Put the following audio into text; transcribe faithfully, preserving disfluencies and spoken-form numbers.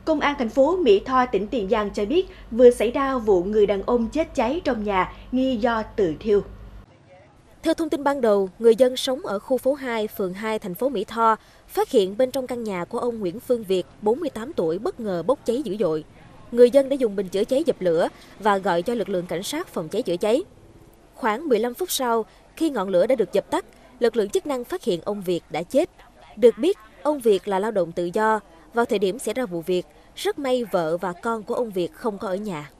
Công an thành phố Mỹ Tho, tỉnh Tiền Giang cho biết vừa xảy ra vụ người đàn ông chết cháy trong nhà nghi do tự thiêu. Theo thông tin ban đầu, người dân sống ở khu phố hai, phường hai, thành phố Mỹ Tho phát hiện bên trong căn nhà của ông Nguyễn Phương Việt, bốn mươi tám tuổi, bất ngờ bốc cháy dữ dội. Người dân đã dùng bình chữa cháy dập lửa và gọi cho lực lượng cảnh sát phòng cháy chữa cháy. Khoảng mười lăm phút sau, khi ngọn lửa đã được dập tắt, lực lượng chức năng phát hiện ông Việt đã chết. Được biết, ông Việt là lao động tự do. Vào thời điểm xảy ra vụ việc, rất may vợ và con của ông Việt không có ở nhà.